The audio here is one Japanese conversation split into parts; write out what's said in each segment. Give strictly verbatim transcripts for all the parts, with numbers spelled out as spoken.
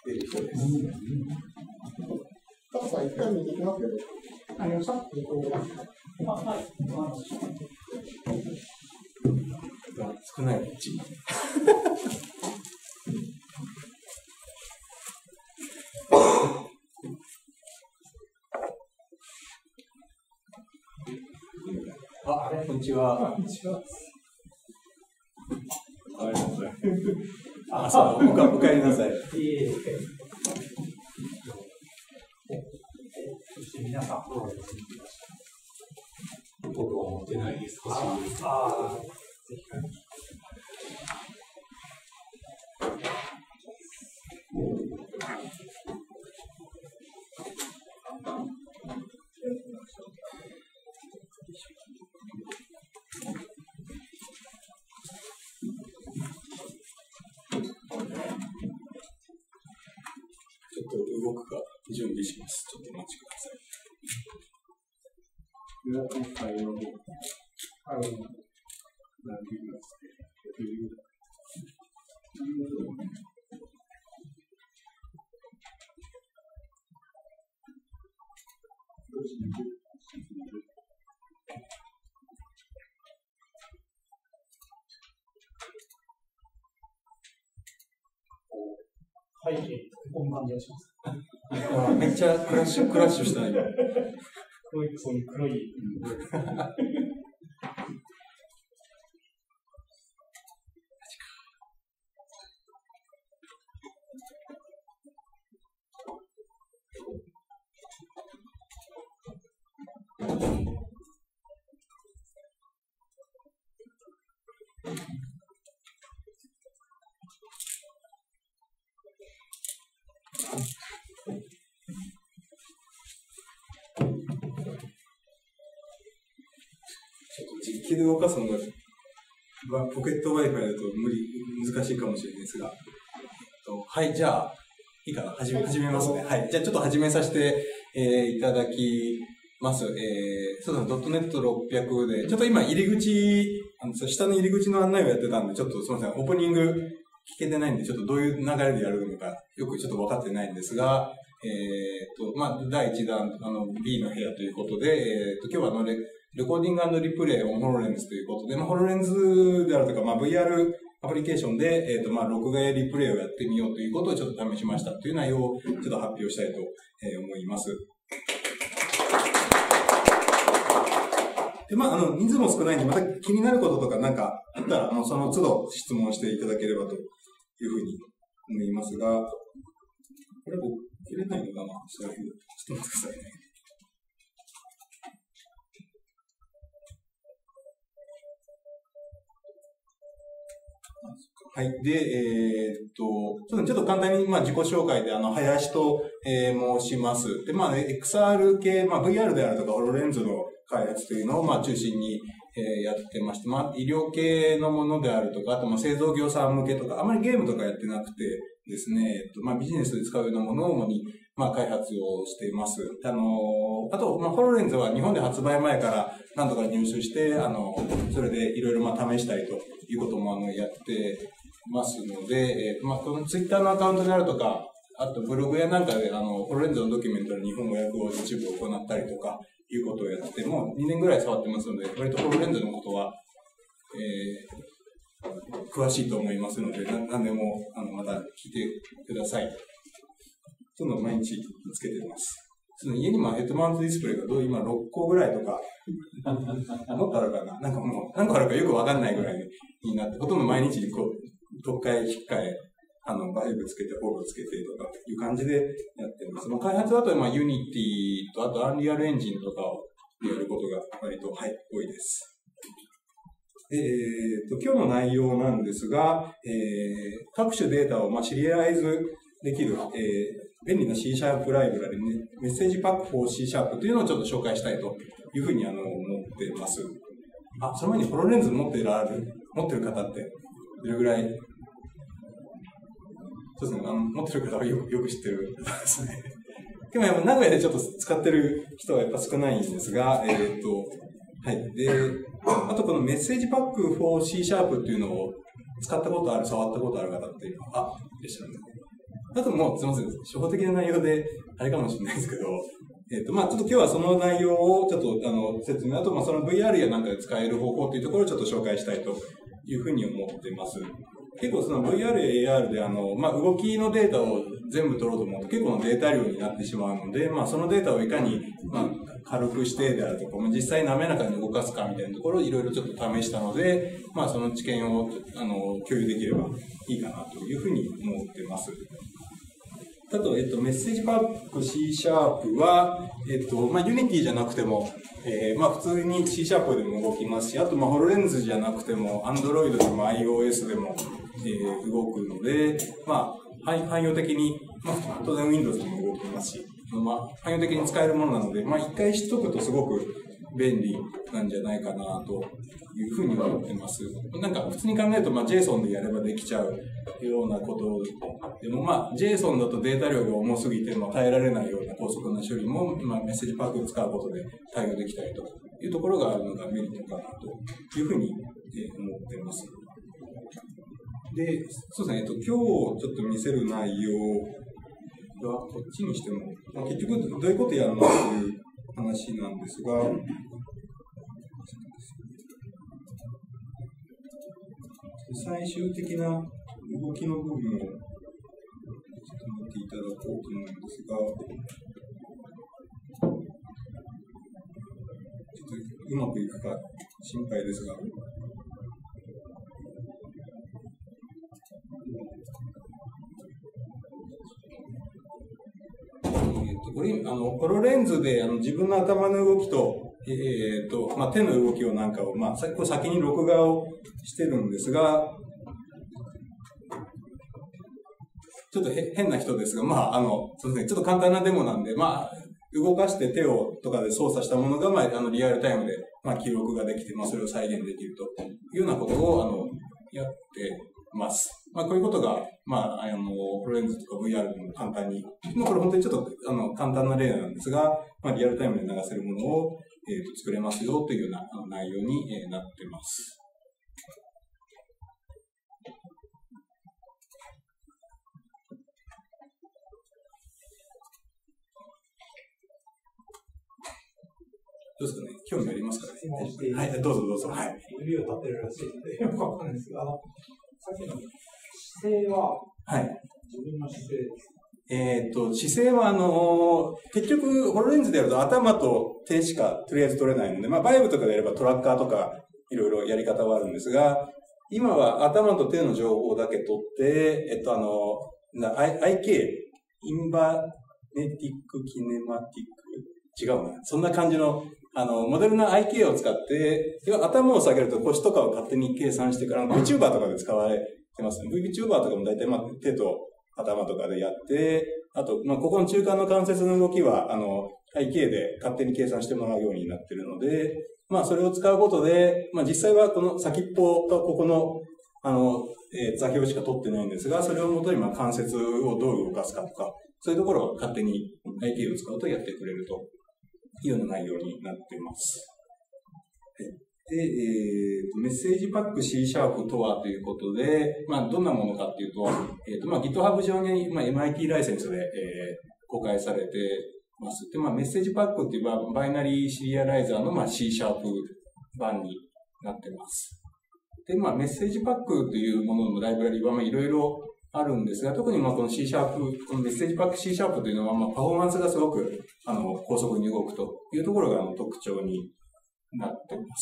ている人です。 タコさん、一回見てきますよね。 ありました。あ、はい。 少ないうち。あ、こんにちは。 こんにちは。 あ、そう、おか、お帰りなさい。 いえいえ。そして皆さん、 僕は持ってないです。欲しいです。 ああ、ぜひ。 ちょっと動くか準備します。ちょっとお待ちください。 予約の対応を、あの、なんて言いますか、背景、こんな感じがします。 あ、めっちゃクラッシュ、クラッシュしたね。 黒い、そういう黒い。 実機で動かすのが、ポケット Wi-Fi だと無理、難しいかもしれないですが。はい、じゃあ、いいかな、始め、始めますね。はい、じゃあちょっと始めさせて、えー、いただきます。えー、そうですね、ドットネットろっぴゃく で、ちょっと今入り口、あの下の入り口の案内をやってたんで、ちょっとすみません、オープニング聞けてないんで、ちょっとどういう流れでやるのか、よくちょっと分かってないんですが、えーと、まあ、だいいちだん、あの、B の部屋ということで、えーと、今日はあのレ、レコーディング&リプレイオンホロレンズということで、まあ、ホロレンズであるとか、まあ、ブイアール アプリケーションで、えっと、まあ、録画やリプレイをやってみようということをちょっと試しましたという内容をちょっと発表したいと思います。で、まあ、あの、人数も少ないんで、また気になることとかなんかあったら、あの、その都度質問していただければというふうに思いますが、これ僕、切れないのかな？ちょっと待ってくださいね。はい。で、えー、っと、ちょっと簡単に、まあ、自己紹介で、あの、林と、えー、申します。で、まあ、エックスアール 系、まあ、ブイアール であるとか、ホロレンズの開発というのを、まあ、中心に、えー、やってまして、まあ、医療系のものであるとか、あと、まあ、製造業さん向けとか、あまりゲームとかやってなくてですね、えっと、まあ、ビジネスで使うようなものを主に、まあ、開発をしています。あの、あと、まあ、ホロレンズは日本で発売前から何とか入手して、あの、それでいろいろ、まあ、試したりということも、あの、やってますので、えー、まあ、このツイッターのアカウントであるとか、あとブログやなんかで、あの、ホロレンズのドキュメントの日本語訳を一部行ったりとか、いうことをやって、もうにねんぐらい触ってますので、割とホロレンズのことは、えー、詳しいと思いますので、な何でも、あの、また聞いてください。その毎日つけてます。その家にもヘッドマウントディスプレイがどう今ろっこぐらいとか、もっとあるかな、なんかもう、何個あるかよくわかんないぐらいになって、ほとんど毎日こう、特会引っかえ、あの、バイブつけて、フォローつけてとかいう感じでやってます。まあ、開発だと、まあ、ユニティと、あと、アンリアルエンジンとかをやることが割と、はい、多いです。えーと、今日の内容なんですが、えー、各種データを、まあ、シリアライズできる、えー、便利な C シャープライブラリね、メッセージパック フォー C シャープというのをちょっと紹介したいというふうに、あの、思っています。あ、その前にホロレンズ持ってる、持ってる方って、どれぐらいそうですね、あの持ってる方はよく、よく知ってる方ですね。でもやっぱ名古屋でちょっと使ってる人はやっぱ少ないんですが、えー、っと、はい。で、あとこのメッセージパック フォー C シャープっていうのを使ったことある、触ったことある方っていうのは、あ、いらっしゃるんで。 あともう、すみません、初歩的な内容で、あれかもしれないですけど、えっと、まあちょっと今日はその内容をちょっと、あの、説明、あと、まあその ブイアール やなんかで使える方法というところをちょっと紹介したいというふうに思っています。結構その ブイアール や エーアール であの、まあ動きのデータを全部取ろうと思うと結構のデータ量になってしまうので、まあそのデータをいかに、まあ軽くしてであるとか、実際滑らかに動かすかみたいなところをいろいろちょっと試したので、まあその知見を、あの、共有できればいいかなというふうに思っています。あと、えっと、メッセージパック C シャープは、えっと、まあ、Unity じゃなくても、えー、まあ、普通に C シャープでも動きますし、あと、まあ、HoloLens じゃなくても、Android でも iOS でも、えー、動くので、まあ、汎用的に、まあ、当然 Windows でも動きますし、まあ、汎用的に使えるものなので、まあ、一回知っとくとすごく便利なんじゃないかな、というふうに思ってます。なんか、普通に考えると、まあ、JSON でやればできちゃうようなことでも、まあ、JSON だとデータ量が重すぎて、まあ、耐えられないような高速な処理も、まあ、メッセージパックを使うことで対応できたりというところがあるのがメリットかなというふうに思っています。で、そうですね、えっと、今日ちょっと見せる内容が、こっちにしても、まあ、結局どういうことやるのという話なんですが、最終的な動きの部分をちょっと見ていただこうと思うんですが、ちょっとうまくいくか心配ですが、えー、とこれあのホロレンズであの自分の頭の動きと、えーとまあ、手の動きをなんかを、まあ、先に録画をしてるんですが、ちょっと変な人ですが、まあ、あの、そうですね、ちょっと簡単なデモなんで、まあ、動かして手をとかで操作したものが、まあ、あの、リアルタイムで、まあ、記録ができて、まあ、それを再現できるというようなことを、あの、やってます。まあ、こういうことが、まあ、あの、ホロレンズとか ブイアール でも簡単に、まあ、これ本当にちょっと、あの、簡単な例なんですが、まあ、リアルタイムで流せるものを、えっと、作れますよというような内容になってます。どうですかね、興味ありますかね。はい、どうぞどうぞ。はい。 指を立てるらしいので、よくわかんないですが、あの、さっきの姿勢は、はい。自分の姿勢ですか？ えっと、姿勢は、あのー、結局、ホロレンズでやると頭と手しかとりあえず取れないので、まあ、バイブとかでやればトラッカーとか、いろいろやり方はあるんですが、今は頭と手の情報だけ取って、えっと、あの、アイケー、インバネティックキネマティック、違うな。そんな感じの、あの、モデルな アイケー を使って、頭を下げると腰とかを勝手に計算してから、VTuber とかで使われてますね。VTuber とかも大体、まあ、手と頭とかでやって、あと、まあ、ここの中間の関節の動きは、あの、アイケー で勝手に計算してもらうようになっているので、まあ、それを使うことで、まあ、実際はこの先っぽとここの、あの、えー、座標しか取ってないんですが、それをもとに、まあ、関節をどう動かすかとか、そういうところを勝手に アイケー を使うとやってくれるというような内容になっています。で、えー、メッセージパック C シャープとはということで、まあ、どんなものかっていうと、えっと、まあ、GitHub 上に、まあ、エムアイティー ライセンスで、えー、公開されてます。で、まあ、メッセージパックっていうバイナリーシリアライザーの、まあ、C シャープ版になってます。で、まあ、メッセージパックというもののライブラリは、まあ、いろいろあるんですが、特にまあこの C シャープ、このメッセージパック C シャープというのは、まあ、パフォーマンスがすごく、あの、高速に動くというところがあの特徴になっています。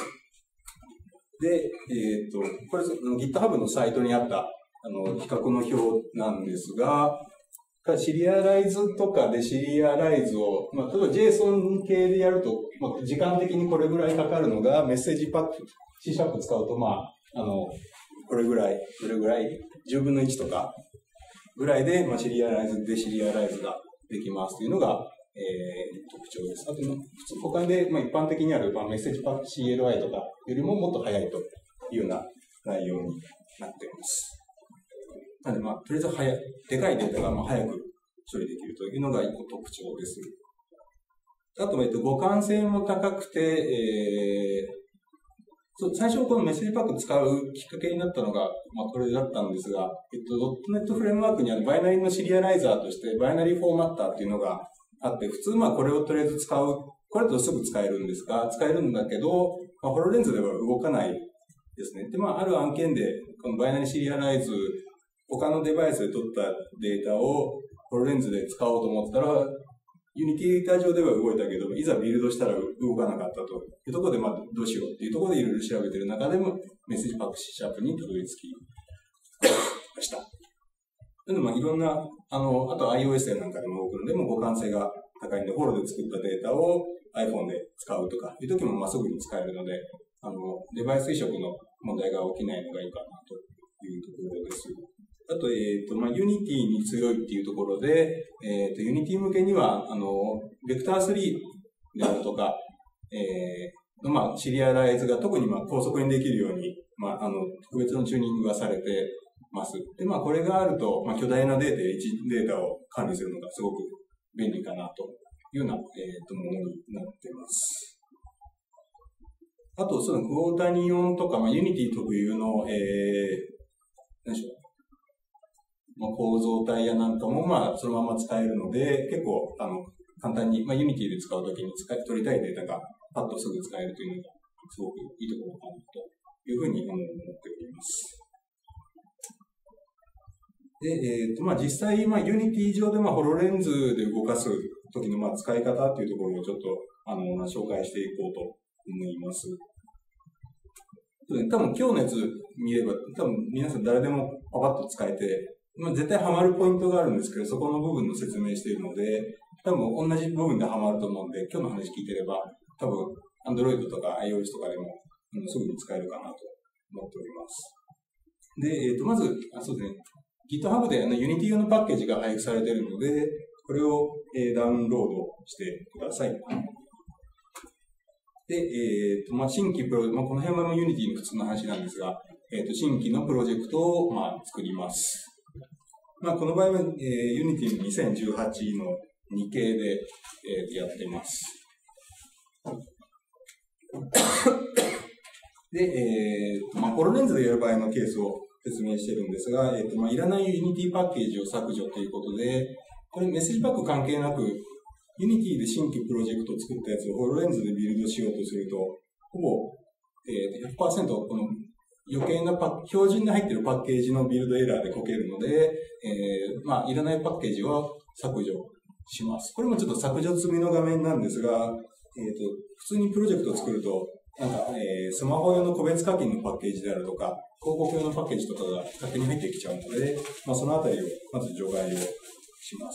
で、えっと、これ、GitHub のサイトにあった、あの、比較の表なんですが、シリアライズとかでシリアライズを、まあ、例えば JSON 系でやると、まあ、時間的にこれぐらいかかるのが、メッセージパック C シャープ使うと、まあ、あの、これぐらい、どれぐらい、じゅうぶんのいちとかぐらいで、まあ、シリアライズでシリアライズができますというのが、えー、特徴です。あと、普通、他で、まあ、一般的にある、まあ、メッセージパック シーエルアイ とかよりももっと早いというような内容になっています。なので、まあ、とりあえず早い、でかいデータがまあ早く処理できるというのが一個特徴です。あと、えっと、互換性も高くて、えーそう最初このメッセージパック使うきっかけになったのが、まあ、これだったんですが、えっと、ドットネット フレームワークにあるバイナリのシリアライザーとして、バイナリフォーマッターっていうのがあって、普通まあこれをとりあえず使う、これだとすぐ使えるんですが、使えるんだけど、まあ、ホロレンズでは動かないですね。で、まあ、ある案件で、このバイナリシリアライズ、他のデバイスで取ったデータをホロレンズで使おうと思ったら、ユニティデータ上では動いたけど、いざビルドしたら動かなかったというところで、まあ、どうしようっていうところでいろいろ調べている中でも、メッセージパック C シャープにたどり着きました。なので、まあ、いろんな、あの、あと iOS なんかでも動くのでも互換性が高いんで、ホロで作ったデータを iPhone で使うとかいう時も、まあ、すぐに使えるので、あの、デバイス移植の問題が起きないのがいいかなというところです。あと、えっと、まあ、Unity に強いっていうところで、えっと、Unity 向けには、あの、ベクタースリー であるとか、えー、まあ、シリアライズが特にまあ高速にできるように、まあ、あの、特別のチューニングがされてます。で、まあ、これがあると、まあ、巨大なデータ、いちデータを管理するのがすごく便利かなというような、えっと、ものになっています。あと、そのクォータニオンとか、まあ、Unity 特有の、えー、何でしょう。まあ、構造体やなんかも、まあ、そのまま使えるので、結構、あの、簡単に、まあ、Unity で使うときに使い、取りたいデータがパッとすぐ使えるというのが、すごくいいところかなというふうに思っております。で、えっと、まあ、実際、まあ、Unity 上で、まあ、ホロレンズで動かすときの、まあ、使い方っていうところをちょっと、あの、まあ、紹介していこうと思います。多分、今日のやつ見れば、多分、皆さん誰でもパパッと使えて、まあ、絶対ハマるポイントがあるんですけど、そこの部分の説明しているので、多分同じ部分でハマると思うんで、今日の話聞いてれば、多分 Android とか iOS とかでも、うん、すぐに使えるかなと思っております。で、えっと、まず、あ、そうですね。GitHub であの Unity 用のパッケージが配布されているので、これを、えー、ダウンロードしてください。で、えっと、まあ、新規プロ、まあ、この辺は Unity の普通の話なんですが、えっと、新規のプロジェクトを、まあ、作ります。まあ、この場合は、えー、Unity のにせんじゅうはちのに系で、えー、やっています。で、えー、まあ、ホロレンズでやる場合のケースを説明しているんですが、えーとまあ、いらない Unity パッケージを削除ということで、これメッセージパック関係なく、Unity で新規プロジェクトを作ったやつをホロレンズでビルドしようとすると、ほぼ、えー、ひゃくパーセント この余計なパッ、標準に入っているパッケージのビルドエラーでこけるので、えー、まあ、いらないパッケージは削除します。これもちょっと削除済みの画面なんですが、えっと、普通にプロジェクトを作ると、なんか、えー、スマホ用の個別課金のパッケージであるとか、広告用のパッケージとかが勝手に入ってきちゃうので、まあ、そのあたりをまず除外をします。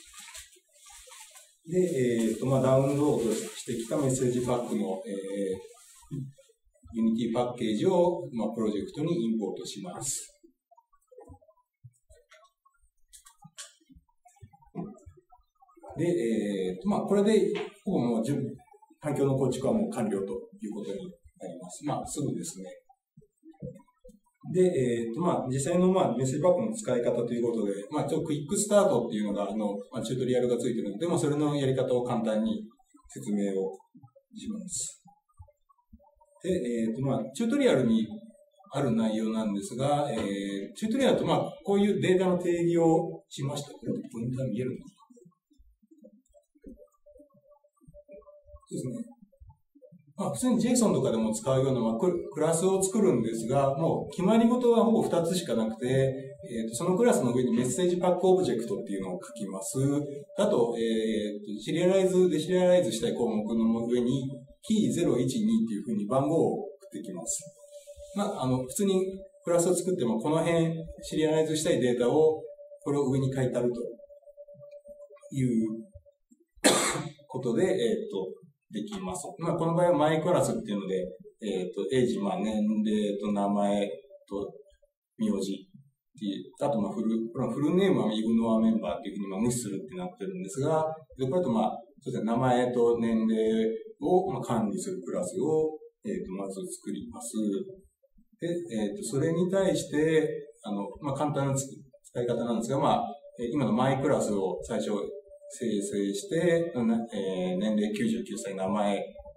で、えっと、まあ、ダウンロードしてきたメッセージパックの、えーUnity パッケージを、まあ、プロジェクトにインポートします。で、えーとまあ、これで、ほぼもう準備、環境の構築はもう完了ということになります。まあ、すぐですね。で、えーとまあ、実際の、まあ、メッセージパックの使い方ということで、まあ、ちょっとクイックスタートっていうのが、あの、まあ、チュートリアルがついているので、まあ、それのやり方を簡単に説明をします。で、えっと、まあ、チュートリアルにある内容なんですが、えー、チュートリアルと、まあ、こういうデータの定義をしました。これ、ポインター見えるのかな？そうですね。まあ、普通に JSON とかでも使うような、まあ、クラスを作るんですが、もう決まり事はほぼふたつしかなくて、えーと、そのクラスの上にメッセージパックオブジェクトっていうのを書きます。あと、えーと、シリアライズ、デシリアライズしたい項目の上に、キーゼロいちにっていうふうに番号を送ってきます。まあ、あの、普通にクラスを作っても、この辺、シリアライズしたいデータを、これを上に書いてあるということで、えっと、できます。まあ、この場合はマイクラスっていうので、えっと、エイジ、まあ、年齢と名前と名字っていう、あと、まあ、フル、フルネームはイグノアメンバーっていうふうにまあ無視するってなってるんですが、で、これとまあ、そうですね、名前と年齢をまあ管理するクラスを、えっと、まず作ります。で、えっと、それに対して、あの、まあ、簡単な使い方なんですが、まあ、今のマイクラスを最初生成して、えー、年齢きゅうじゅうきゅうさい、名前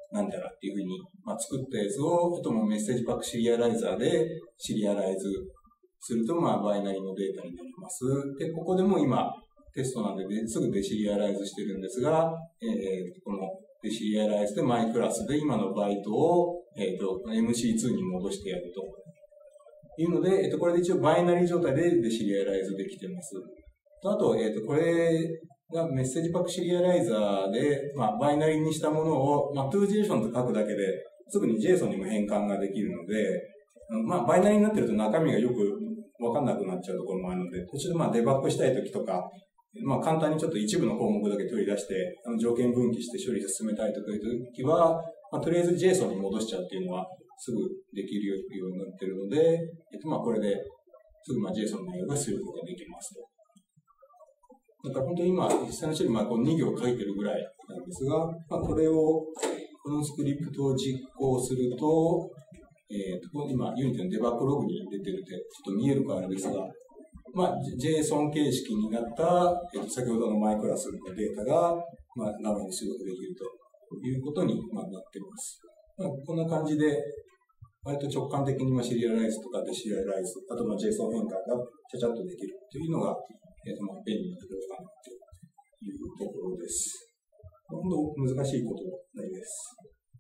なんたらっていうふうに、まあ、作ったやつを、あともメッセージパックシリアライザーでシリアライズすると、まあ、バイナリのデータになります。で、ここでも今、テストなんで、すぐデシリアライズしてるんですが、えー、このデシリアライズでマイクラスで今のバイトを、えっと、エムシーツー に戻してやるというので、えっと、これで一応バイナリ状態でデシリアライズできてます。あと、えっと、これがメッセージパックシリアライザーで、まあ、バイナリにしたものを、まあ、トゥージェイソン と書くだけで、すぐに ジェイソン にも変換ができるので、まあ、バイナリになってると中身がよくわかんなくなっちゃうところもあるので、途中でまあデバッグしたいときとか、まあ簡単にちょっと一部の項目だけ取り出して、あの条件分岐して処理進めたいというときは、まあ、とりあえず ジェイソン に戻しちゃうっていうのはすぐできるようになっているので、えっとまあこれですぐまあ ジェイソン の内容が出力ができますと。だから本当に今、実際の処理まあこうに行書いてるぐらいなんですが、まあこれを、このスクリプトを実行すると、えっと、今、ユニティのデバッグログに出てるんで、ちょっと見えるかあれですが、まあ、ジェイソン 形式になった、えっと、先ほどのマイクラスのデータが、まあ、生に出力できるということに、まあ、なっています。まあ、こんな感じで、割と直感的にシリアライズとかデシリアライズ、あとまあ JSON 変換がちゃちゃっとできるというのが、えっと、まあ、便利なところかなというところです。本当難しいことはないです。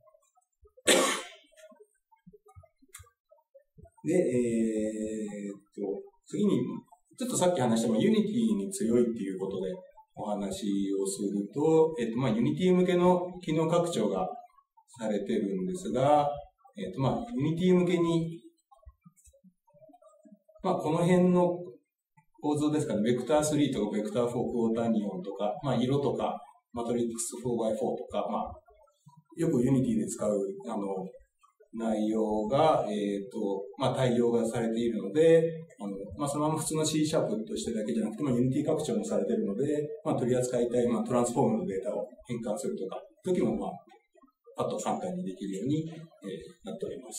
で、えー、っと、次に、ちょっとさっき話した、ユニティに強いっていうことでお話をすると、えっと、まあ、ユニティ向けの機能拡張がされてるんですが、えっと、まあ、ユニティ向けに、まあ、この辺の構造ですかね、ベクタースリーとかベクターフォークォーターニオンとか、まあ、色とか、マトリックス フォーバイフォー とか、まあ、よくユニティで使う、あの、内容が、えっと、まあ、対応がされているので、あの、まあ、そのまま普通の C シャープとしてだけじゃなくて、まあ、ユニティ拡張もされているので、まあ、取り扱いたい、まあ、トランスフォームのデータを変換するとか、時も、まあ、パッと簡単にできるように、えー、なっております。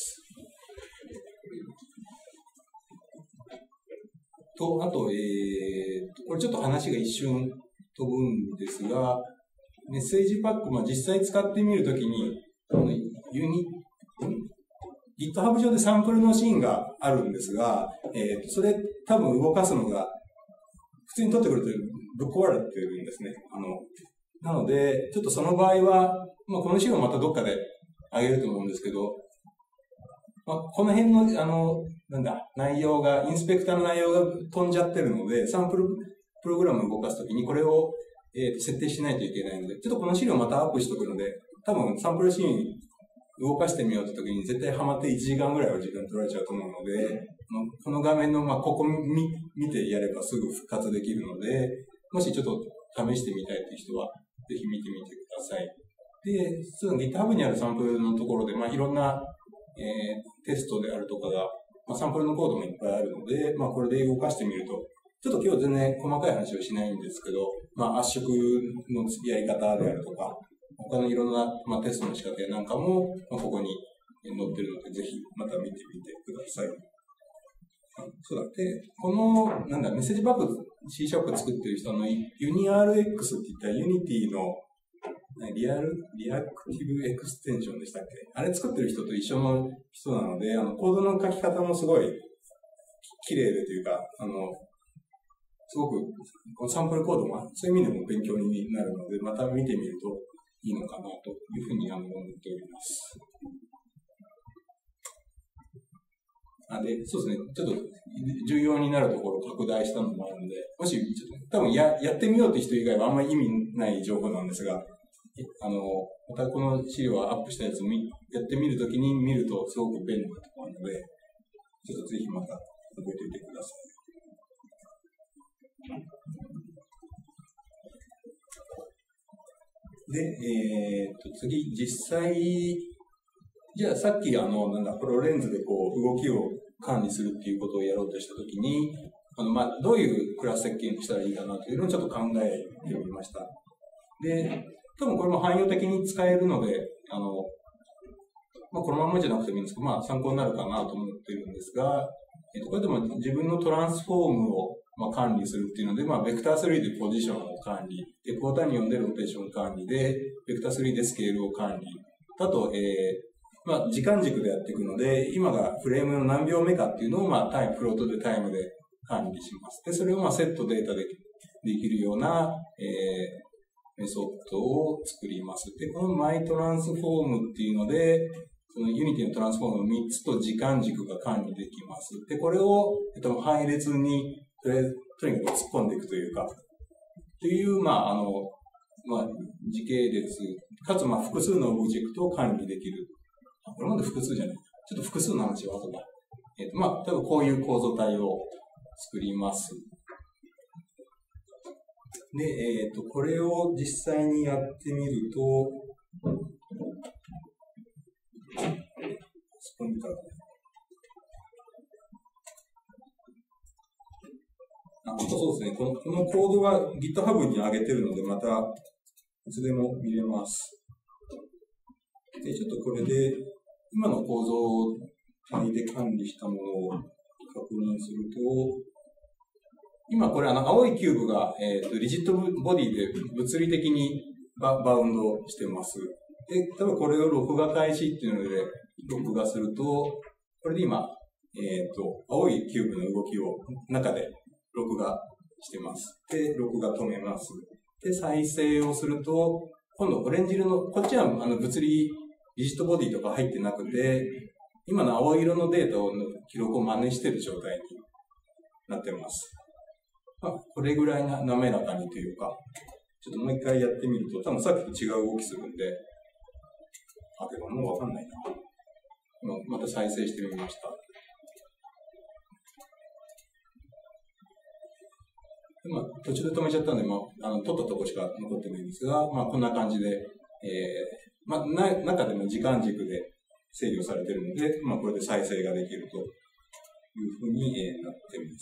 と、あと、えー、これちょっと話が一瞬飛ぶんですが、メッセージパック、まあ、実際使ってみるときに、ユニ、GitHub 上でサンプルのシーンがあるんですが、えー、それ多分動かすのが、普通に取ってくるとぶっ壊れてるんですね。あの、なので、ちょっとその場合は、まあ、この資料またどっかであげると思うんですけど、まあ、この辺の、あの、なんだ、内容が、インスペクターの内容が飛んじゃってるので、サンプルプログラムを動かすときにこれを、えー、と設定しないといけないので、ちょっとこの資料またアップしとくので、多分サンプルシーン動かしてみようってときに絶対ハマっていちじかんぐらいは時間取られちゃうと思うので、この画面の、まあ、ここ見、見てやればすぐ復活できるので、もしちょっと試してみたいという人は、ぜひ見てみてください。で、その GitHub にあるサンプルのところで、まあ、いろんな、えー、テストであるとかが、まあ、サンプルのコードもいっぱいあるので、まあ、これで動かしてみると、ちょっと今日全然細かい話をしないんですけど、まあ、圧縮のやり方であるとか、他のいろんな、まあ、テストの仕掛けなんかも、まあ、ここに載ってるので、ぜひまた見てみてください。そうだ。で、この、なんだ、メッセージバック C シャープ作ってる人の ユニアールエックス って言ったユニティのリアル、リアクティブエクステンションでしたっけ？あれ作ってる人と一緒の人なので、あの、コードの書き方もすごい綺麗でというか、あの、すごく、このサンプルコードもそういう意味でも勉強になるので、また見てみるといいのかなというふうに思っております。あで、そうですね。ちょっと重要になるところを拡大したのもあるので、もし、ちょっと多分や、やってみようという人以外はあんまり意味ない情報なんですが、あの、またこの資料をアップしたやつをやってみるときに見るとすごく便利なところなので、ちょっとぜひまた覚えておいてください。で、えー、っと、次、実際、じゃあさっきあの、なんだ、プロレンズでこう、動きを管理するっていうことをやろうとしたときに、あの、まあ、どういうクラス設計にしたらいいかなというのをちょっと考えてみました。で、多分これも汎用的に使えるので、あの、まあ、このままじゃなくてもいいんですけど、まあ、参考になるかなと思っているんですが、えっと、これでも自分のトランスフォームを、まあ、管理するっていうので、まあ、ベクタースリーでポジションを管理、で、クォーターニオンでローテーション管理で、ベクタースリーでスケールを管理、 あと、えー、まあ、時間軸でやっていくので、今がフレームの何秒目かっていうのを、まあ、タイム、フロートでタイムで管理します。で、それをまあ、セットデータでできるような、えー、メソッドを作ります。で、このマイトランスフォームっていうので、そのユニティのトランスフォームのみっつと時間軸が管理できます。で、これを、えっと、配列に、とりあえず、とにかく突っ込んでいくというか、という、まあ、あの、まあ、時系列、かつ、まあ、複数のオブジェクトを管理できる。これまで複数じゃない。ちょっと複数の話は後だ。えっと、まあ、多分こういう構造体を作ります。で、えっと、これを実際にやってみると、スポンからあ、そうですね。この、このコードは GitHub に上げてるので、またいつでも見れます。で、ちょっとこれで、今の構造体で管理したものを確認すると、今これあの青いキューブが、えーと、リジットボディで物理的にババウンドしてます。で、例えばこれを録画開始っていうので、録画すると、これで今、えっと、青いキューブの動きを中で録画してます。で、録画止めます。で、再生をすると、今度オレンジ色の、こっちはあの物理、リジットボディとか入ってなくて、今の青色のデータの記録を真似している状態になってます。まあ、これぐらいな滑らかにというか、ちょっともう一回やってみると、多分さっきと違う動きするんで、あ、でももうわかんないな。今また再生してみました。でまあ、途中で止めちゃったんで、まあ、あの撮ったとこしか残ってないんですが、まあ、こんな感じで、えーまあ、な中でも時間軸で制御されているので、まあ、これで再生ができるというふうに、えー、なっています。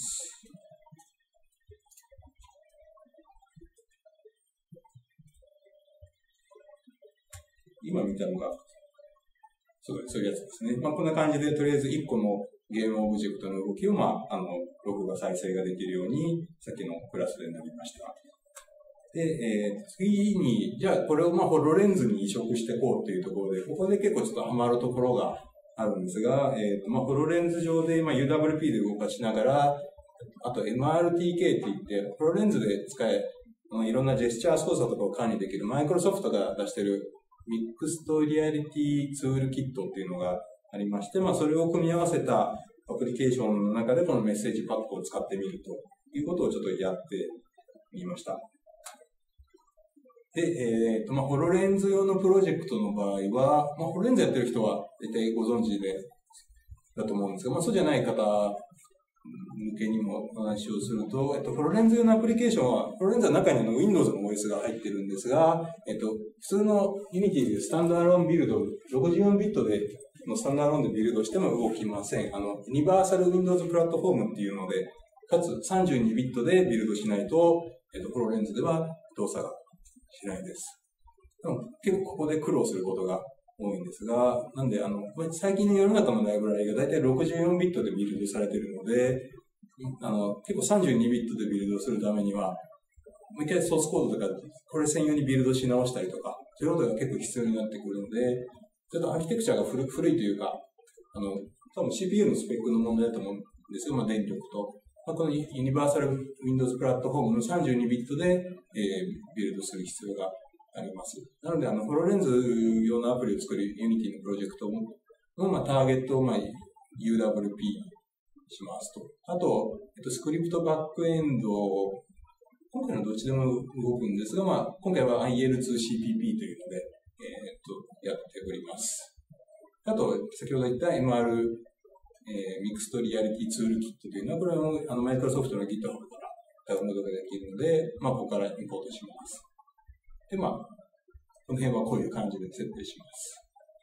今見たのが、そうそういうやつですね。まあ、こんな感じで、とりあえずいっこのゲームオブジェクトの動きを、まあ、あの、録画再生ができるように、さっきのクラスでなりました。で、えー、次に、じゃあこれをまあ、ホロレンズに移植していこうというところで、ここで結構ちょっとハマるところがあるんですが、えーとまあ、ホロレンズ上で、まあ、ユーダブリューピー で動かしながら、あと エムアールティーケー って言って、ホロレンズで使え、いろんなジェスチャー操作とかを管理できる、マイクロソフトが出しているミックストリアリティツールキットっていうのがありまして、まあ、それを組み合わせたアプリケーションの中でこのメッセージパックを使ってみるということをちょっとやってみました。で、えーとまあ、ホロレンズ用のプロジェクトの場合は、まあ、ホロレンズやってる人は大体ご存知でだと思うんですが、まあ、そうじゃない方向けにもお話をすると、えっと、ホロレンズ用のアプリケーションは、ホロレンズの中にあの Windows の オーエス が入ってるんですが、えっと、普通の Unity でスタンドアローンビルド、ろくじゅうよんビットでのスタンドアローンでビルドしても動きません。あの、ユニバーサル Windows プラットフォームっていうので、かつさんじゅうにビットでビルドしないと、えっと、ホロレンズでは動作がしないです。でも結構ここで苦労することが多いんですが、なんで、あの、最近の世の中のライブラリがだいたいろくじゅうよんビットでビルドされているので、あの、結構さんじゅうにビットでビルドするためには、もう一回ソースコードとか、これ専用にビルドし直したりとか、そういうことが結構必要になってくるので、ちょっとアーキテクチャが古古いというか、あの、多分 シーピーユー のスペックの問題だと思うんですよ、まあ、電力と。まあ、このユニバーサル Windows プラットフォームのさんじゅうにビットで、えー、ビルドする必要があります。なので、あの、ホロレンズ用のアプリを作る Unity のプロジェクトも、のまあ、ターゲットを、まあ、ユーダブリューピー しますと。あと、えっと、スクリプトバックエンド、今回のどっちでも動くんですが、まあ、今回は アイエルツーシーピーピー というので、えー、っと、やっております。あと、先ほど言った エムアール、えー、ミクストリアリティツールキットというのは、これはあのマイクロソフトの GitHub からダウンロードができるので、まあ、ここからインポートします。で、まあ、この辺はこういう感じで設定します。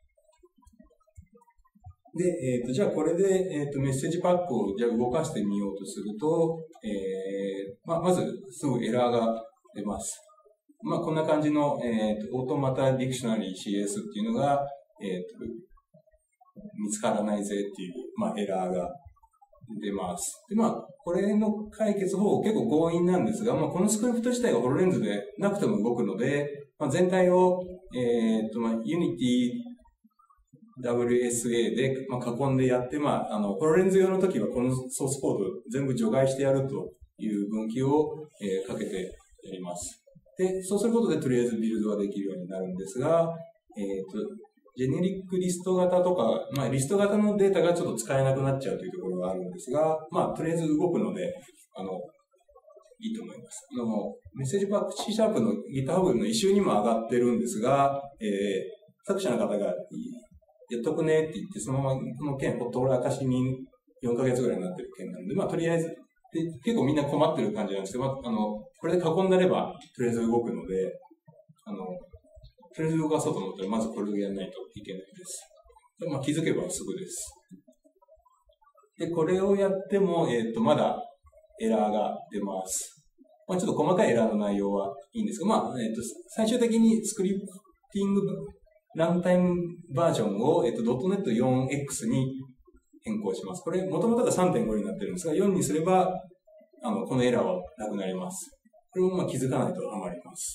で、えっ、ー、と、じゃあこれで、えっ、ー、と、メッセージパックをじゃあ動かしてみようとすると、えー、まあ、まず、すぐエラーが出ます。まあ、こんな感じの、えっ、ー、と、オートマタディクショナリー シーエス っていうのが、えっ、ー、と、見つからないぜっていう、まあ、エラーが出ます。で、まあ、これの解決方法結構強引なんですが、まあ、このスクリプト自体がホロレンズでなくても動くので、まあ、全体を、えっ、ー、と、まあ、Unity ダブリューエスエー で、まあ、囲んでやって、まあ、あの、ホロレンズ用の時はこのソースコード全部除外してやるという分岐を、えー、かけてやります。で、そうすることでとりあえずビルドができるようになるんですが、えっと、ジェネリックリスト型とか、まあ、リスト型のデータがちょっと使えなくなっちゃうというところがあるんですが、まあ、とりあえず動くので、あの、いいと思います。あの、メッセージパック C シャープの GitHub のイシューにも上がってるんですが、えー、作者の方が、やっとくねって言って、そのままこの件ほっとらかしによんかげつぐらいになってる件なので、まあ、とりあえず、で結構みんな困ってる感じなんですけど、まあ、あの、これで囲んだれば、とりあえず動くので、あの、とりあえず動かそうと思ったら、まずこれでやらないといけないです。でまあ、気づけばすぐです。で、これをやっても、えっと、まだエラーが出ます。まあ、ちょっと細かいエラーの内容はいいんですが、まあ、えっと、最終的にスクリプティングランタイムバージョンを、えっと、ドットネットフォーエックス に変更します。これ、もともとが さんてんご になってるんですが、よんにすれば、あの、このエラーはなくなります。これもまあ気づかないと余ります。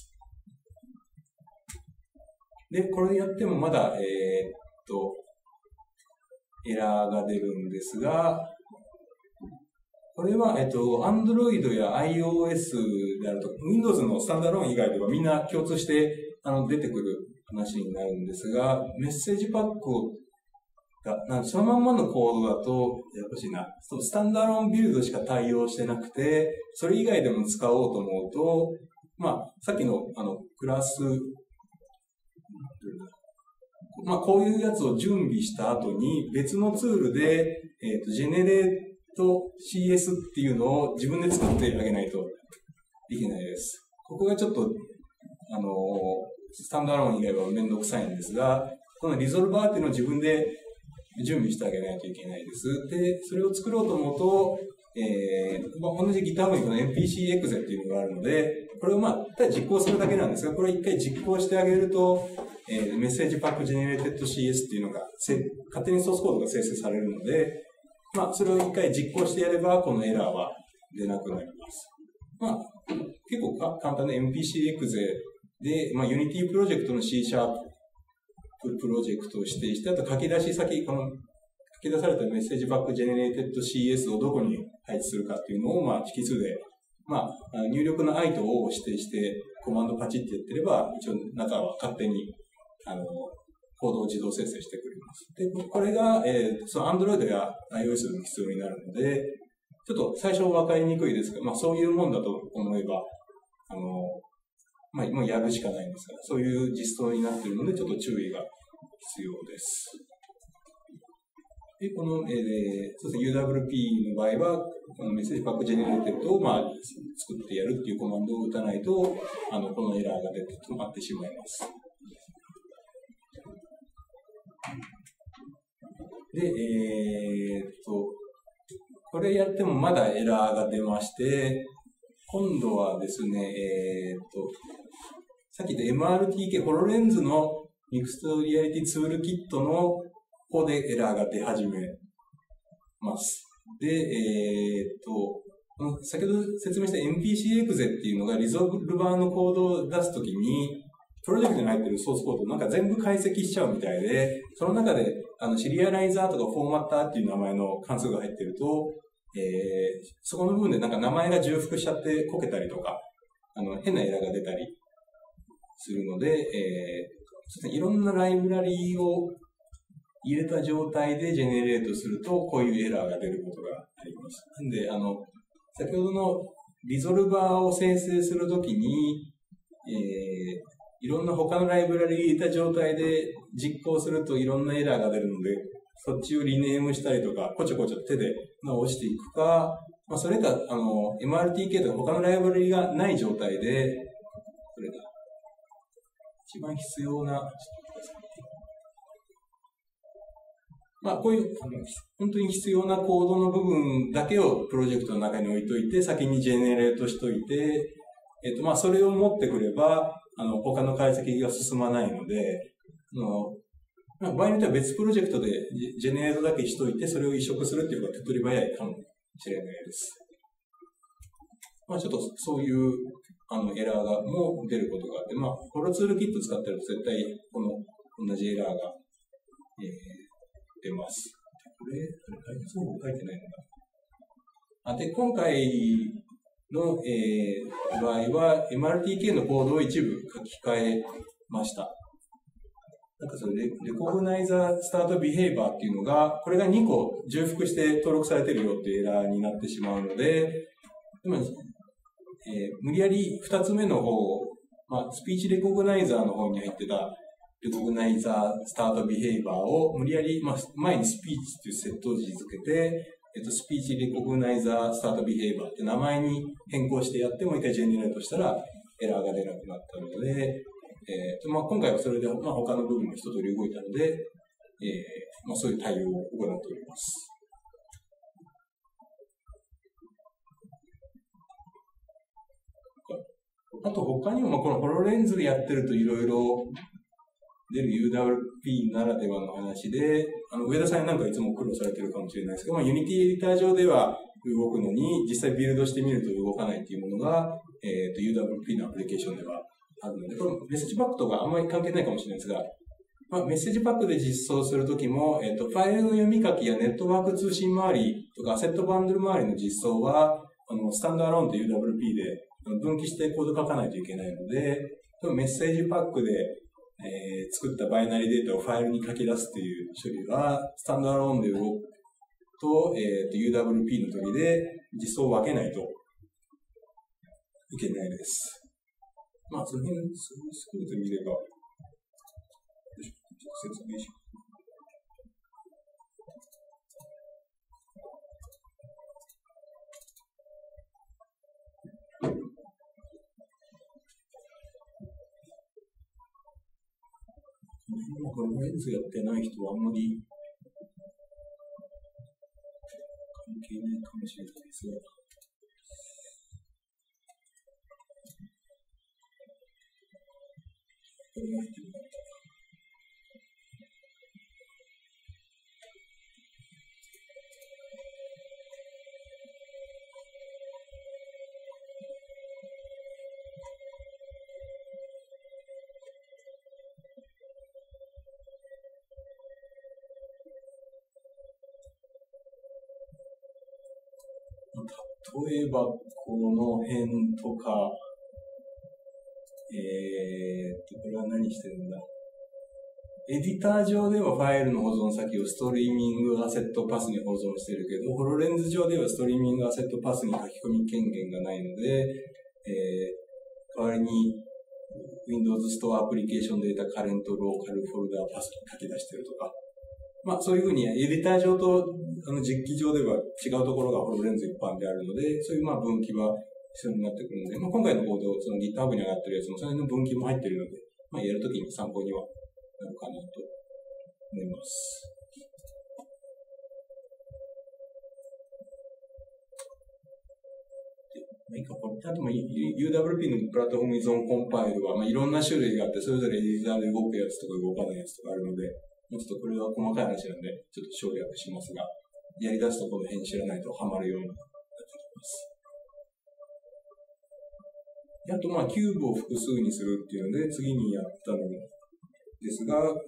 で、これやってもまだ、えー、っと、エラーが出るんですが、これは、えっと、Android や iOS であると、Windows のスタンダードローン以外ではみんな共通して、あの、出てくる話になるんですが、メッセージパックが、なんそのまんまのコードだと、ややこしいな、スタンダードローンビルドしか対応してなくて、それ以外でも使おうと思うと、まあ、さっきの、あの、クラス、まあ、こういうやつを準備した後に、別のツールで、えっと、ジェネレート シーエス っていうのを自分で作ってあげないといけないです。ここがちょっと、あの、スタンダードローン以外はめんどくさいんですが、このリゾルバーっていうのを自分で準備してあげないといけないです。で、それを作ろうと思うと、えー、まあ、同じ GitHub にこの エムピーシーエクゼ っていうのがあるので、これをまあ、ただ実行するだけなんですが、これを一回実行してあげると、えー、メッセージパックジェネレーテッド シーエス っていうのが、勝手にソースコードが生成されるので、まあ、それを一回実行してやれば、このエラーは出なくなります。まあ、結構か簡単な エムピーシーエクゼ で、まあ、Unity プロジェクトの C シャーププロジェクトを指定して、あと書き出し先、この書き出されたメッセージバックジェネレーテッド シーエス をどこに配置するかっていうのを、まあ、引数で、まあ、入力の アイ と O を指定して、コマンドパチってやってれば、一応中は勝手に、あの、コードを自動生成してくれます。で、これが、えー、その Android や iOS に必要になるので、ちょっと最初わかりにくいですが、まあ、そういうもんだと思えば、あの、まあ、もうやるしかないんですが、そういう実装になっているので、ちょっと注意が必要です。で、この、えー、そうですね、ユーダブリューピー の場合は、このメッセージパックジェネレーテッドを、まあ、作ってやるっていうコマンドを打たないと、あの、このエラーが出て止まってしまいます。で、えー、っと、これやってもまだエラーが出まして、今度はですね、えー、っと、さっき言った エムアールティーケー、ホロレンズのミクストリアリティツールキットの方でエラーが出始めます。で、えー、っと、先ほど説明した エムピーシーエクゼ っていうのがリゾルバーのコードを出すときに、プロジェクトに入ってるソースコードをなんか全部解析しちゃうみたいで、その中であのシリアライザーとかフォーマッターっていう名前の関数が入ってると、えー、そこの部分でなんか名前が重複しちゃってこけたりとか、あの変なエラーが出たりするので、えー、いろんなライブラリーを入れた状態でジェネレートすると、こういうエラーが出ることがあります。なんで、あの、先ほどのリゾルバーを生成するときに、えーいろんな他のライブラリー入れた状態で実行するといろんなエラーが出るので、そっちをリネームしたりとか、こちょこちょ手で直していくか、まあ、それか、あの、エムアールティーケー とか他のライブラリーがない状態で、これが一番必要な、まあ、こういう、あの、本当に必要なコードの部分だけをプロジェクトの中に置いといて、先にジェネレートしといて、えっと、まあ、それを持ってくれば、あの、他の解析が進まないので、あの、まあ、場合によっては別プロジェクトでジェネレートだけしといて、それを移植するっていうのが手っ取り早いかもしれないです。まあ、ちょっとそういう、あの、エラーが、も出ることがあって、まあ、ホロツールキット使ってると絶対、この、同じエラーがえー、出ます。これ、開発方法書いてないのかな。あで、今回の、えー、場合は エムアールティーケー のコードを一部書き換えました。なんかそのレ、レコグナイザースタートビヘイバーっていうのが、これがにこ重複して登録されてるよっていうエラーになってしまうので、でもえー、無理やりふたつめの方、まあ、スピーチレコグナイザーの方に入ってたレコグナイザースタートビヘイバーを無理やり、まあ、前にスピーチっていうセットを字付けて、えっと、スピーチレコグナイザースタートビヘイバーって名前に変更してやって、もう一回ジェネレートしたらエラーが出なくなったので、えーとまあ、今回はそれで、まあ、他の部分も一通り動いたので、えーまあ、そういう対応を行っております。あと他にも、まあ、このホロレンズでやってるといろいろ出る ユーダブリューピー ならではの話で、あの上田さんなんかいつも苦労されてるかもしれないですけど、まあ、Unity エディター上では動くのに、実際ビルドしてみると動かないっていうものが、えーと ユーダブリューピー のアプリケーションではあるので、このメッセージパックとかあんまり関係ないかもしれないですが、まあ、メッセージパックで実装するときも、えっと、ファイルの読み書きやネットワーク通信周りとか、アセットバンドル周りの実装は、あの、スタンドアローンと ユーダブリューピー で分岐してコード書かないといけないので、メッセージパックで、えー、作ったバイナリーデータをファイルに書き出すという処理は、スタンドアローンで動くと、えっと、ユーダブリューピー の時で実装を分けないといけないです。まあ、その辺、そういうスクリプト見れば、説明します。このレンズやってない人はあんまり関係ないかもしれないですが。これが入ってるかった。例えば、この辺とか、えーっと、これは何してるんだ。エディター上ではファイルの保存先をストリーミングアセットパスに保存してるけど、ホロレンズ上ではストリーミングアセットパスに書き込み権限がないので、えー、代わりに Windows Store アプリケーションデータカレントローカルフォルダーパスに書き出してるとか、まあそういうふうにエディター上とあの実機上では違うところがホロレンズ一般であるので、そういうまあ分岐は必要になってくるので、まあ、今回のコード、その GitHub に上がってるやつもそれの分岐も入ってるので、まあやるときに参考にはなるかなと思います。で、あとも ユーダブリューピー のプラットフォーム依存コンパイルは、まあ、いろんな種類があって、それぞれエディターで動くやつとか動かないやつとかあるので、もうちょっとこれは細かい話なんで、ちょっと省略しますが、やり出すとこの辺知らないとハマるようになってきます。あと、まあ、キューブを複数にするっていうので、次にやったのですが、えー、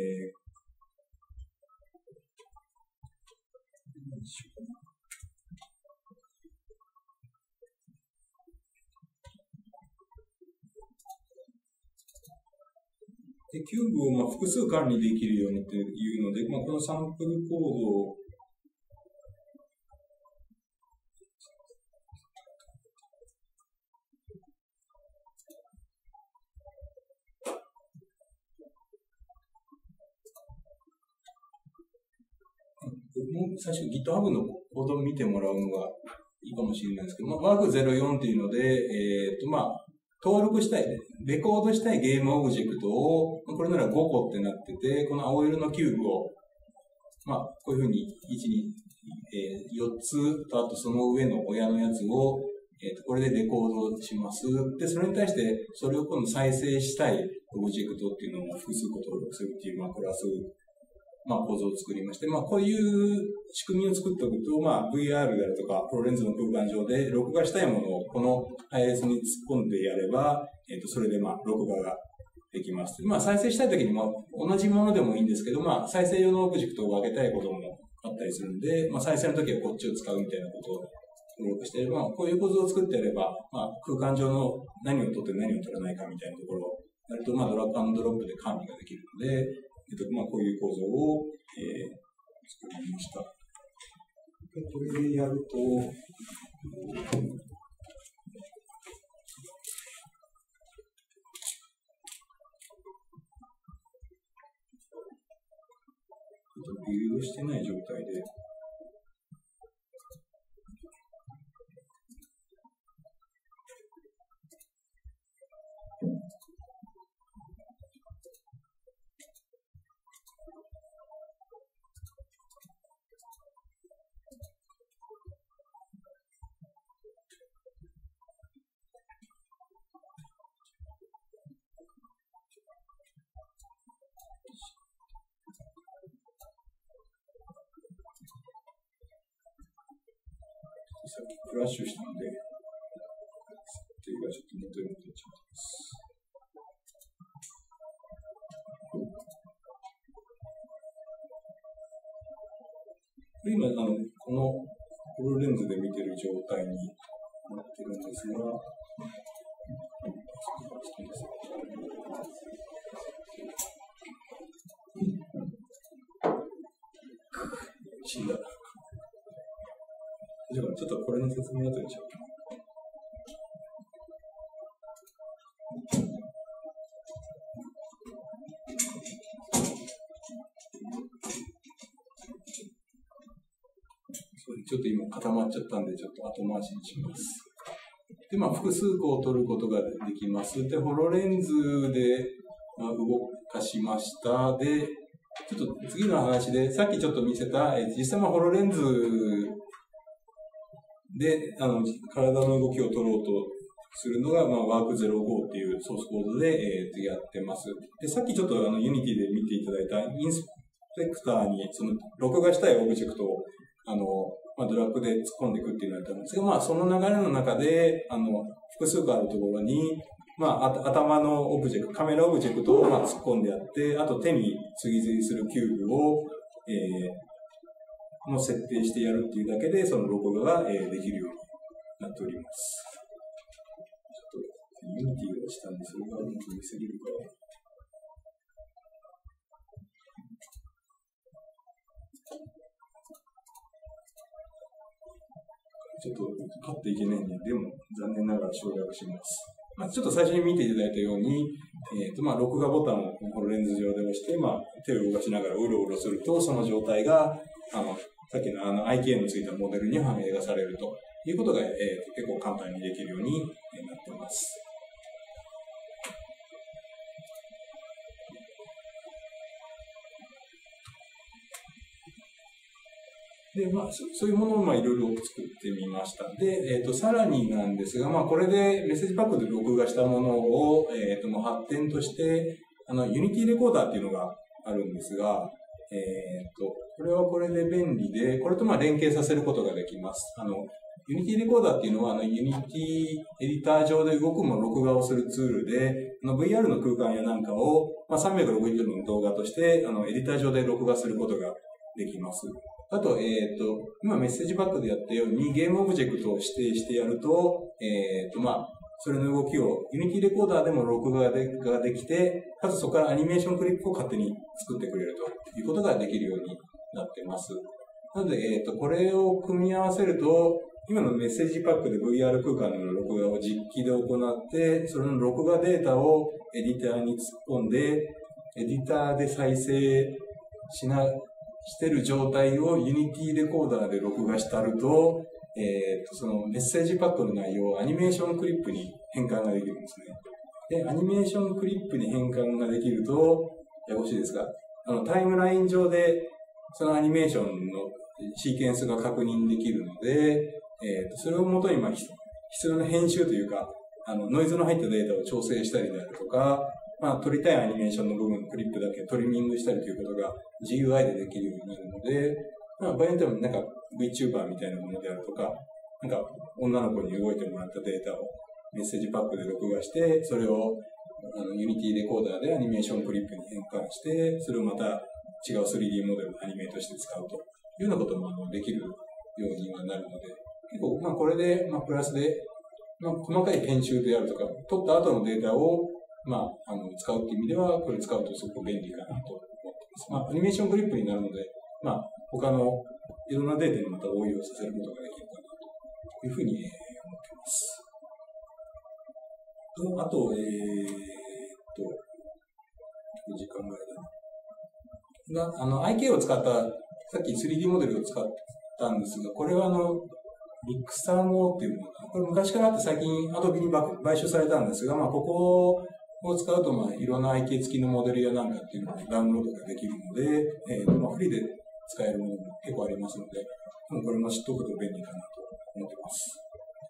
で、キューブをまあ複数管理できるようにというので、まあ、このサンプルコードを最初 GitHub のコードを見てもらうのがいいかもしれないですけど、まあ、ワークゼロよんっていうので、えっと、まあ、登録したい、レコードしたいゲームオブジェクトを、これならごこってなってて、この青色のキューブを、まあ、こういうふうにいち、に、えー、よっつと、あとその上の親のやつを、えっと、これでレコードします。で、それに対して、それを今度再生したいオブジェクトっていうのを複数個登録するっていう、まあ、クラス、まあ、構造を作りまして、まあ、こういう仕組みを作っておくと、まあ、ブイアール であるとか、ホロレンズの空間上で録画したいものをこの配列に突っ込んでやれば、えっと、それでまあ、録画ができます。まあ、再生したいときにも同じものでもいいんですけど、まあ、再生用のオブジェクトを分けたいこともあったりするんで、まあ、再生のときはこっちを使うみたいなことを登録していれば、こういう構造を作ってやれば、まあ、空間上の何を取って何を取らないかみたいなところをやると、まあ、ドラッグアンドドロップで管理ができるので、えっと、まあ、こういう構造を、えー、作りました。で、これでやると、ビルドしてない状態で、さっきクラッシュしたので、設定がちょっと元に戻っちゃってます。今、あの、このフルレンズで見てる状態になってるんですが、死んだ。ちょっとこれの説明後でしょうか。ちょっと今固まっちゃったんで、ちょっと後回しにします。で、まあ、複数個を取ることができます。で、ホロレンズで動かしました。で、ちょっと次の話で、さっきちょっと見せた、実際まあホロレンズで、あの、体の動きを取ろうとするのが、まあ、ワークゼロごっていうソースコードで、えー、やってます。で、さっきちょっとあの、ユニティで見ていただいたインスペクターに、その、録画したいオブジェクトを、あの、まあ、ドラッグで突っ込んでいくっていうのをやったんですが、まあ、その流れの中で、あの、複数個あるところに、まあ、あ頭のオブジェクト、カメラオブジェクトを、まあ、突っ込んでやって、あと手に追随するキューブを、えー、の設定してやるっていうだけで、その録画が、えー、できるようになっております。ちょっと、ユニティをしたんで、それがうまく見せれるか。ちょっと、勝っていけないんで、でも、残念ながら省略します。まあ、ちょっと最初に見ていただいたように、えっと、まあ、録画ボタンをこのレンズ上で押して、まあ、手を動かしながらうろうろすると、その状態が、あの、さっきのあの アイケー のついたモデルに反映がされるということが、えー、結構簡単にできるようになっています。で、まあ、そういうものをまあいろいろ作ってみました。で、えっと、さらになんですが、まあ、これでメッセージパックで録画したものを、えっと、もう発展として、あの、ユニティレコーダーっていうのがあるんですが、えっと、これはこれで便利で、これとまあ連携させることができます。あの、ユニティレコーダーっていうのは、あの、ユニティエディター上で動くも録画をするツールで、あの ブイアール の空間やなんかを、まあ、さんびゃくろくじゅうどの動画として、あの、エディター上で録画することができます。あと、えっと、今メッセージバックでやったように、ゲームオブジェクトを指定してやると、えっと、まあ、それの動きをユニティレコーダーでも録画でができて、かつそこからアニメーションクリップを勝手に作ってくれるということができるようになっています。なので、えっと、これを組み合わせると、今のメッセージパックで ブイアール 空間の録画を実機で行って、それの録画データをエディターに突っ込んで、エディターで再生しな、してる状態をユニティレコーダーで録画したると、えっと、そのメッセージパックの内容をアニメーションクリップに変換ができるんですね。で、アニメーションクリップに変換ができると、よろしいですか？あの、タイムライン上で、そのアニメーションのシーケンスが確認できるので、えっと、それをもとに、まあ、必要な編集というか、あの、ノイズの入ったデータを調整したりであるとか、まあ、撮りたいアニメーションの部分のクリップだけトリミングしたりということが ジーユーアイ でできるようになるので、まあ、場合によってはなんか VTuber みたいなものであるとか、なんか女の子に動いてもらったデータをメッセージパックで録画して、それをあの、ユニティレコーダーでアニメーションクリップに変換して、それをまた違う スリーディー モデルのアニメとして使うというようなこともあのできるようにはなるので、結構、まあ、これで、まあ、プラスで、まあ、細かい編集であるとか、取った後のデータを、まあ、あの、使うっていう意味では、これ使うとすごく便利かなと思ってます。まあ、アニメーションクリップになるので、まあ、他のいろんなデータにまた応用させることができるかなというふうに思ってます。と、あと、えー、っと、時間ぐらいだな。あの、アイケー を使った、さっき スリーディー モデルを使ったんですが、これはあの、ミクサモっていうものかな。これ昔からあって最近 Adobe に買収されたんですが、まあ、ここを使うと、まあ、いろんな アイケー 付きのモデルやなんかっていうのをダウンロードができるので、えーとまあ、フリーで使えるものも結構ありますので、これも知っておくと便利かなと思ってます。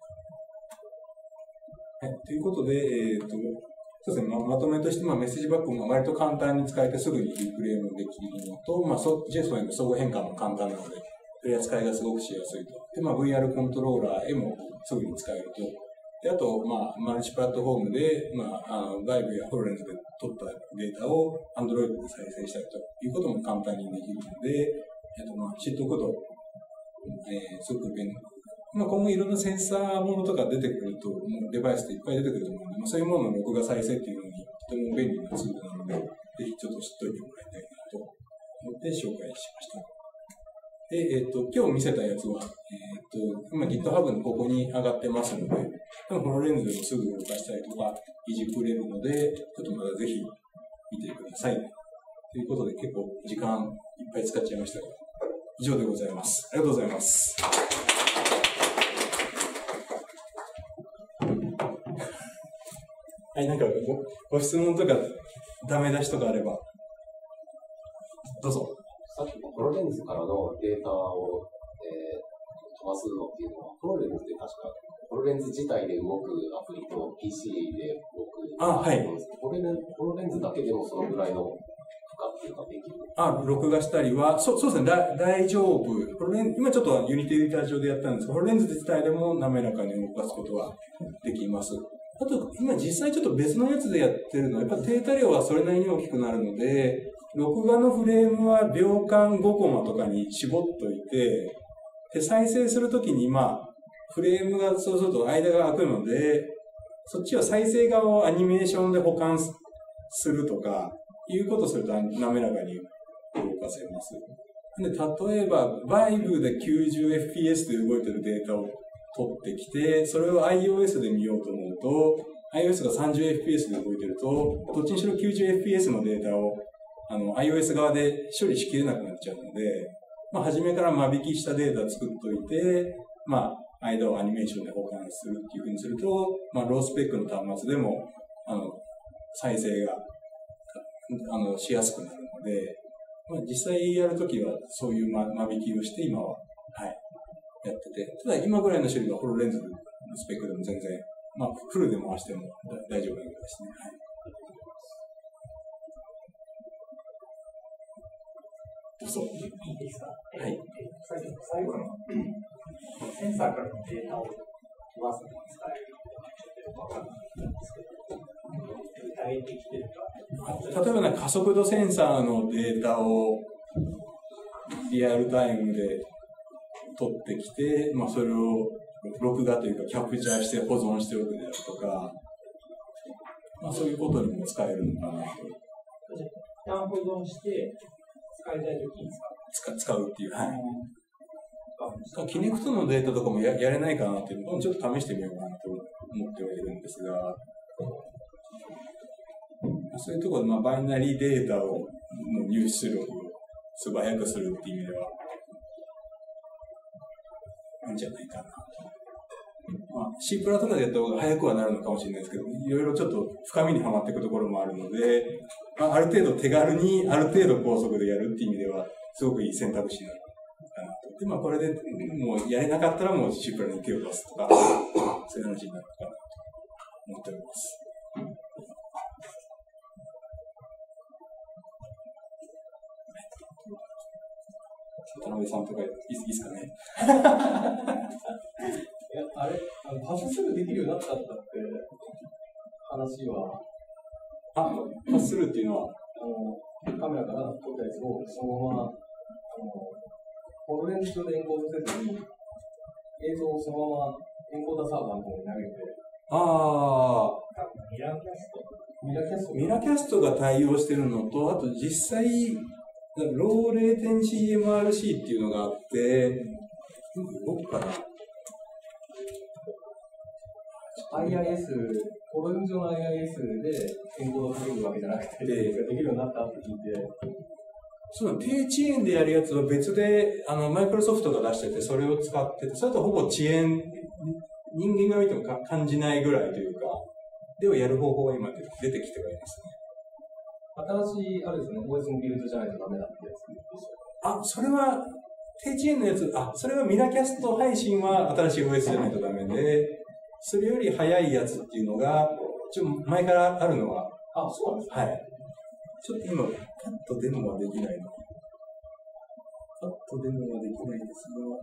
はい。ということで、えっと、そうですね、ま, まとめとして、まあ、メッセージバックも割と簡単に使えてすぐにリプレイもできるのと、まあ、JSON への相互変換も簡単なので、取り扱いがすごくしやすいと。で、まあ、ブイアール コントローラーへもすぐに使えると。で、あと、まあ、マルチプラットフォームで、まあ、あの、バイブやホロレンズで取ったデータを Android で再生したりということも簡単にできるので、えっと、まあ、知っておくと、えー、すごく便利。まあ、今後いろんなセンサーものとか出てくると、デバイスでいっぱい出てくると思うので、まあ、そういうものの録画再生っていうのにとても便利なツールなので、ぜひちょっと知っておいてもらいたいなと思って紹介しました。で、えっと、今日見せたやつは、えっと、今 GitHub のここに上がってますので、ホロレンズでもすぐ動かしたりとか、いじくれるので、ちょっとまだぜひ見てください。ということで結構時間いっぱい使っちゃいましたが、以上でございます。ありがとうございます。はい、なんかご、ご質問とか、ダメ出しとかあれば、どうぞ。 さっきのホロレンズからのデータを、えー、飛ばすのっていうのは、ホロレンズって確か、ホロレンズ自体で動くアプリと ピーシー で動く。 あ、はい。 ホロレンズ、ホロレンズだけでもそのぐらいの負荷っていうのができる。 あ、録画したりは、そそうですね、だ大丈夫。ホロレン今ちょっとユニティエディター上でやったんですが、ホロレンズ自体でも滑らかに動かすことはできます。あと、今実際ちょっと別のやつでやってるのは、やっぱデータ量はそれなりに大きくなるので、録画のフレームは秒間ごコマとかに絞っといて、で、再生するときに、まあ、フレームがそうすると間が空くので、そっちは再生側をアニメーションで保管するとか、いうことをすると滑らかに動かせます。で、例えば、バイブで きゅうじゅうエフピーエス で動いてるデータを取ってきて、それを iOS で見ようと思うと、iOS が さんじゅうエフピーエス で動いてると、どっちにしろ きゅうじゅうエフピーエス のデータをあの iOS 側で処理しきれなくなっちゃうので、まあ、初めから間引きしたデータ作っといて、まあ、間をアニメーションで保管するっていうふうにすると、まあ、ロースペックの端末でも、あの、再生が、あの、しやすくなるので、まあ、実際やるときはそういう間引きをして今は、はい、やってて、ただ今ぐらいの処理はホロレンズのスペックでも全然、まあ、フルで回しても大丈夫なようですね。はい。そう。いいですか。 はい。 最後のセンサーからのデータを飛ばすのに使えるかわからないんですけど、具体的というか。 例えばなんか加速度センサーのデータをリアルタイムで取ってきて、まあ、それを録画というかキャプチャーして保存しておくであるとか、まあ、そういうことにも使えるのかなと。 一旦保存して使いたいときに使う。使うっていう、はい。キネクトのデータとかも や, やれないかなっていうのをちょっと試してみようかなと思ってはいるんですが、そういうところで、まあ、バイナリーデータをの入出力を素早くするっていう意味では、いいんじゃないかなと。まあ、C プラとかでやった方が早くはなるのかもしれないですけど、いろいろちょっと深みにはまっていくところもあるので、まあ、ある程度手軽に、ある程度高速でやるっていう意味では、すごくいい選択肢になるかなと。で、まあ、これでもうやれなかったらもう C プラに手を出すとか、そういう話になるかなと思っております。渡辺さんとかいいですかね。 いや、あれ、あのパスすぐできるようになったんだって話は、 あ、パススルーっていうのはあのカメラから撮ったやつをそのままあのホロレンズ上でエンコードせずに映像をそのままエンコーダーサーバーの方に投げて、 あミラーキャストミラーキャストミラーキャストが対応してるのと、あと実際、ローレーテンシー エムアールシー っていうのがあって、どこかなアイアイエス、ホロレンズ上の アイアイエス でエンコードかけるわけじゃなくて、できるようになったって聞いて、 その低遅延でやるやつは別で、あの、マイクロソフトが出してて、それを使ってて、それとほぼ遅延、人間が見てもか感じないぐらいというか、ではやる方法が今出てきてはいますね。 新しい、あれですね、オーエス のビルドじゃないとダメだってやつ。 あ、それは、低遅延のやつ、あ、それはミラキャスト配信は新しい オーエス じゃないとダメで、それより早いやつっていうのが、ちょっと前からあるのは、 あ、そうなんですか。 はい。ちょっと今、パッとデモはできないの。パッとデモはできないですが、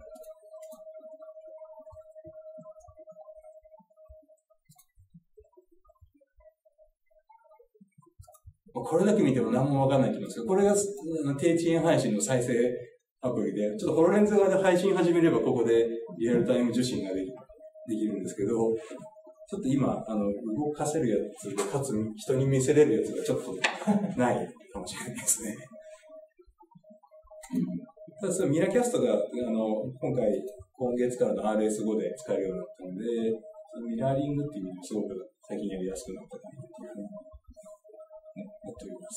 これだけ見ても何もわかんないと思うんですけど、これが低遅延配信の再生アプリで、ちょっとホロレンズ側で配信始めればここでリアルタイム受信ができできるんですけど、ちょっと今、あの、動かせるやつで、かつ人に見せれるやつがちょっとないかもしれないですね。ただそのミラキャストが、あの、今回、今月からの アールエスファイブ で使えるようになったので、そのミラーリングっていうのもすごく最近やりやすくなったかなというふうに思っております。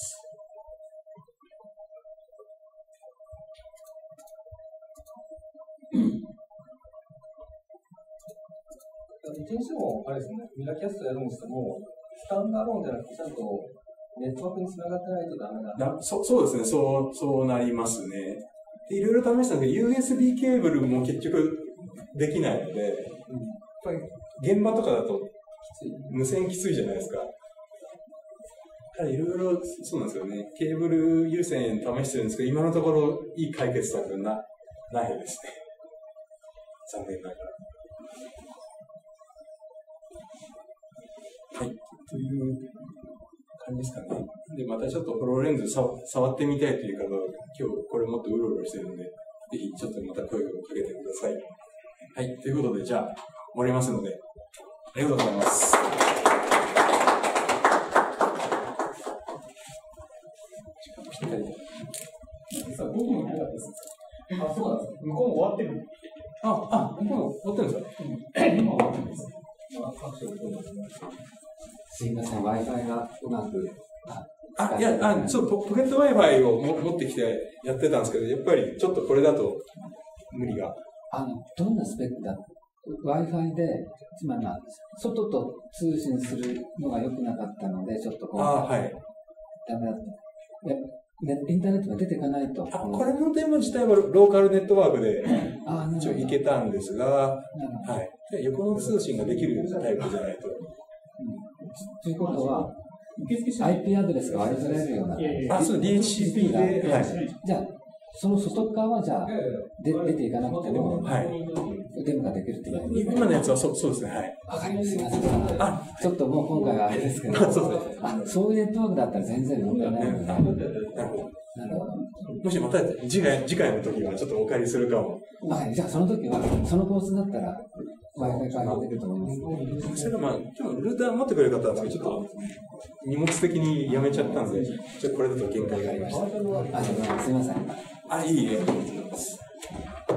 いちにしても、あれですね、ミラーキャストやるにしても、スタンダーローンじゃなくて、ちゃんとネットワークに繋がってないとダメだ。 なそそうですね、そう、そうなりますね。でいろいろ試したんですけど、ユーエスビー ケーブルも結局できないので、やっぱり現場とかだと無線きついじゃないですか。いろいろそうなんですよね。ケーブル有線試してるんですけど、今のところいい解決策がなないですね。残念ながら。はい、という感じですかね。で、またちょっとホロレンズさ触ってみたいという方は、今日これもっとうろうろしてるので、ぜひちょっとまた声をかけてください。はい、ということで、じゃあ、終わりますので、ありがとうございます。ぴったり。 実は僕もなかったです。あ、そうなんです。向こうも終わってる。 あ、あ、向こうも終わってるんですか？ 今終わってるんです。 すいません、Wi-Fi がうまく。 あ、いや、あ、ちょっとポケット Wi-Fi をも持ってきてやってたんですけど、やっぱりちょっとこれだと無理が。 あの、どんなスペックだ Wi-Fi で、つまりまあ、外と通信するのが良くなかったので、ちょっとこう、 あ、はい。 ダメだった。いやね、インターネットが出ていかないと。 あ、これのデモ自体はローカルネットワークで一応いけたんですが、はい。横の通信ができるタイプじゃないと。 うん、ということは、アイピー アドレスが割り振れるような。 あ、そう、ディーエイチシーピー で、はい。 じゃあ、その外側はじゃあ、で出ていかなくても、 はい。 デモができるってことですね。今のやつはそう、そうですね、はい。 わかります。すみません。あ、ちょっともう今回はあれですけど、 あ、そうですね。 あ、そういうネットワークだったら全然問題ないので。なるほど。なるほど。 もしまた次回、次回の時はちょっとお借りするかも。 はい、じゃあその時は、そのコースだったら、Wi-Fi 開放できると思います。 それがまあ、今日ルーター持ってくれる方なんですけど、ちょっと荷物的にやめちゃったんで、ちょっとこれだと限界がありました。 あ、すみません。 あ、いいえ。